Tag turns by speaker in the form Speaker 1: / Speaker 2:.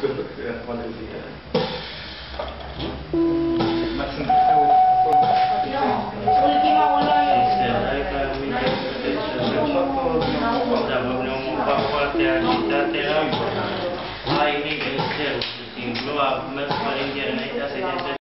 Speaker 1: Ultima online.
Speaker 2: Adică mine da, vorbim foarte agitate, ai nivel 0, simplu, a mers pe internet, a se